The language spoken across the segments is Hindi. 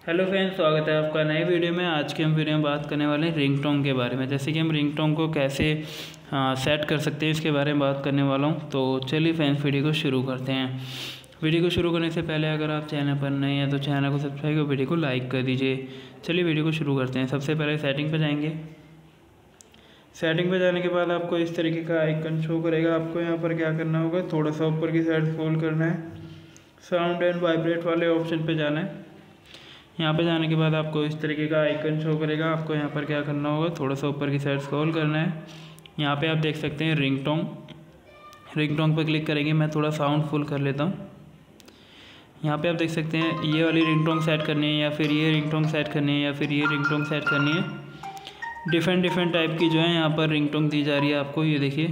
हेलो फ्रेंड्स, स्वागत है आपका नए वीडियो में। आज की हम वीडियो में बात करने वाले हैं रिंगटोन के बारे में। जैसे कि हम रिंगटोन को कैसे सेट कर सकते हैं, इसके बारे में बात करने वाला हूं। तो चलिए फ्रेंड्स, वीडियो को शुरू करते हैं। वीडियो को शुरू करने से पहले अगर आप चैनल पर नए हैं तो चैनल को सब्सक्राइब और वीडियो को लाइक कर दीजिए। चलिए वीडियो को शुरू करते हैं। सबसे पहले सेटिंग पर जाएंगे। सेटिंग पे जाने के बाद आपको इस तरीके का आइकन शो करेगा। आपको यहाँ पर क्या करना होगा, थोड़ा सा ऊपर की साइड स्क्रॉल करना है, साउंड एंड वाइब्रेट वाले ऑप्शन पे जाना है। यहाँ पे जाने के बाद आपको इस तरीके का आइकन शो करेगा। आपको यहाँ पर क्या करना होगा, थोड़ा सा ऊपर की साइड स्क्रॉल करना है। यहाँ पे आप देख सकते हैं रिंगटोन पर क्लिक करेंगे। मैं थोड़ा साउंड फुल कर लेता हूँ। यहाँ पे आप देख सकते हैं ये वाली रिंगटोन सेट करनी है, या फिर ये रिंगटोन सेट करनी है, या फिर ये रिंगटोन सेट करनी है। डिफरेंट टाइप की जो है यहाँ पर रिंगटोन दी जा रही है आपको, ये देखिए।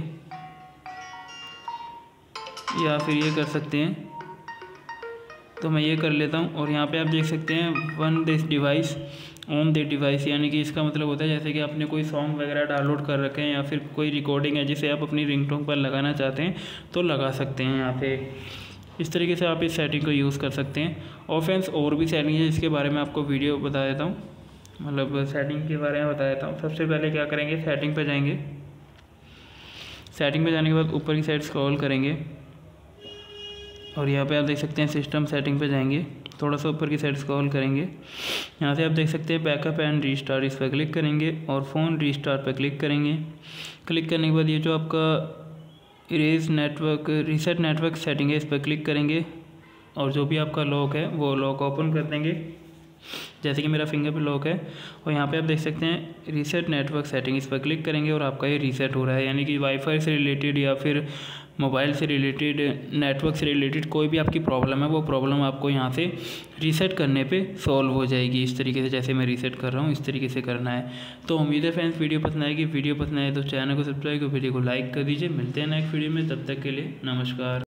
या फिर ये कर सकते हैं, तो मैं ये कर लेता हूँ। और यहाँ पे आप देख सकते हैं one this device on this device, यानी कि इसका मतलब होता है जैसे कि आपने कोई सॉन्ग वगैरह डाउनलोड कर रखे हैं, या फिर कोई रिकॉर्डिंग है जिसे आप अपनी रिंगटोन पर लगाना चाहते हैं तो लगा सकते हैं। यहाँ पे इस तरीके से आप इस सेटिंग को यूज़ कर सकते हैं। और फ्रेंड्स, और भी सेटिंग है जिसके बारे में आपको वीडियो बता देता हूँ, मतलब सेटिंग के बारे में बता देता हूँ। सबसे पहले क्या करेंगे, सेटिंग पर जाएंगे। सेटिंग पे जाने के बाद ऊपर की साइड स्क्रॉल करेंगे और यहाँ पे आप देख सकते हैं सिस्टम सेटिंग पे जाएंगे। थोड़ा सा ऊपर की साइड स्क्रॉल करेंगे। यहाँ से आप देख सकते हैं बैकअप एंड रीस्टार्ट, इस पर क्लिक करेंगे और फ़ोन रीस्टार्ट पर क्लिक करेंगे। क्लिक करने के बाद ये जो आपका रीसेट नेटवर्क सेटिंग है, इस पर क्लिक करेंगे और जो भी आपका लॉक है वो लॉक ओपन कर देंगे। जैसे कि मेरा फिंगर पे लॉक है। और यहाँ पे आप देख सकते हैं रीसेट नेटवर्क सेटिंग, इस पर क्लिक करेंगे और आपका ये रीसेट हो रहा है। यानी कि वाईफाई से रिलेटेड या फिर मोबाइल से रिलेटेड, नेटवर्क से रिलेटेड कोई भी आपकी प्रॉब्लम है, वो प्रॉब्लम आपको यहाँ से रीसेट करने पे सॉल्व हो जाएगी। इस तरीके से जैसे मैं रीसेट कर रहा हूँ इस तरीके से करना है। तो उम्मीद है फ्रेंड्स वीडियो पसंद आएगी। वीडियो पसंद आए तो चैनल को सब्सक्राइब और वीडियो को लाइक कर दीजिए। मिलते हैं नेक्स्ट वीडियो में, तब तक के लिए नमस्कार।